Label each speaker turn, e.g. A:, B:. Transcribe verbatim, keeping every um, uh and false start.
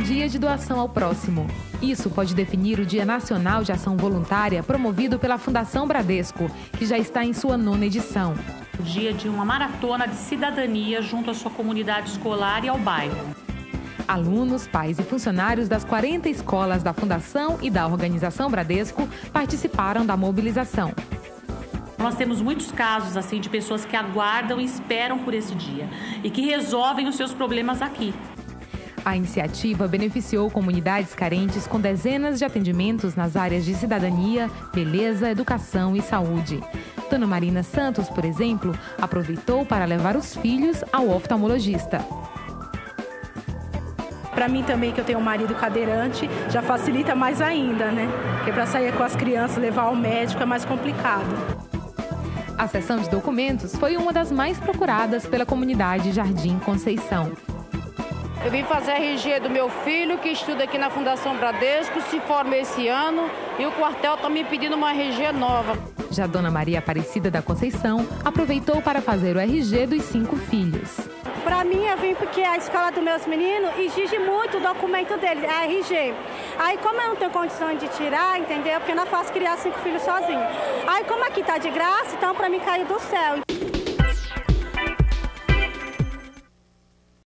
A: dia de doação ao próximo. Isso pode definir o Dia Nacional de Ação Voluntária promovido pela Fundação Bradesco, que já está em sua nona edição.
B: O dia de uma maratona de cidadania junto à sua comunidade escolar e ao bairro.
A: Alunos, pais e funcionários das quarenta escolas da Fundação e da Organização Bradesco participaram da mobilização.
B: Nós temos muitos casos assim de pessoas que aguardam e esperam por esse dia e que resolvem os seus problemas aqui.
A: A iniciativa beneficiou comunidades carentes com dezenas de atendimentos nas áreas de cidadania, beleza, educação e saúde. Dona Marina Santos, por exemplo, aproveitou para levar os filhos ao oftalmologista.
C: Para mim também, que eu tenho um marido cadeirante, já facilita mais ainda, né? Porque para sair com as crianças, levar ao médico é mais complicado.
A: A sessão de documentos foi uma das mais procuradas pela comunidade Jardim Conceição.
D: Eu vim fazer R G do meu filho, que estuda aqui na Fundação Bradesco, se forma esse ano, e o quartel está me pedindo uma R G nova.
A: Já Dona Maria Aparecida da Conceição aproveitou para fazer o R G dos cinco filhos.
E: Para mim, eu vim porque a escola dos meus meninos exige muito o documento deles, a R G. Aí, como eu não tenho condições de tirar, entendeu? Porque eu não faço criar cinco filhos sozinho. Aí, como aqui tá de graça, então para mim caiu do céu.